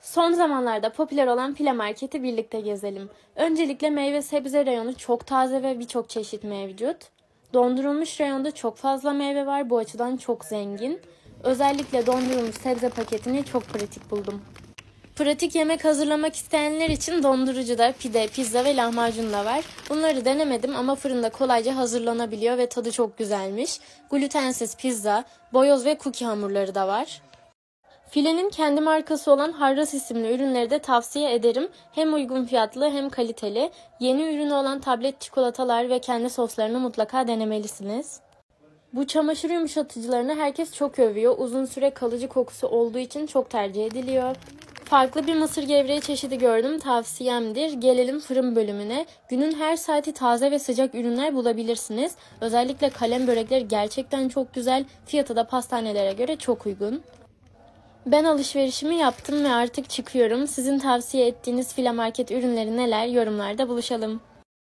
Son zamanlarda popüler olan File Market'i birlikte gezelim. Öncelikle meyve sebze reyonu çok taze ve birçok çeşit mevcut. Dondurulmuş reyonda çok fazla meyve var, bu açıdan çok zengin. Özellikle dondurulmuş sebze paketini çok pratik buldum. Pratik yemek hazırlamak isteyenler için dondurucuda pide, pizza ve lahmacun da var. Bunları denemedim ama fırında kolayca hazırlanabiliyor ve tadı çok güzelmiş. Glutensiz pizza, boyoz ve cookie hamurları da var. Filenin kendi markası olan Harras isimli ürünleri de tavsiye ederim. Hem uygun fiyatlı hem kaliteli. Yeni ürünü olan tablet çikolatalar ve kendi soslarını mutlaka denemelisiniz. Bu çamaşır yumuşatıcılarını herkes çok övüyor. Uzun süre kalıcı kokusu olduğu için çok tercih ediliyor. Farklı bir mısır gevreği çeşidi gördüm, tavsiyemdir. Gelelim fırın bölümüne. Günün her saati taze ve sıcak ürünler bulabilirsiniz. Özellikle kalem börekleri gerçekten çok güzel. Fiyatı da pastanelere göre çok uygun. Ben alışverişimi yaptım ve artık çıkıyorum. Sizin tavsiye ettiğiniz File Market ürünleri neler? Yorumlarda buluşalım.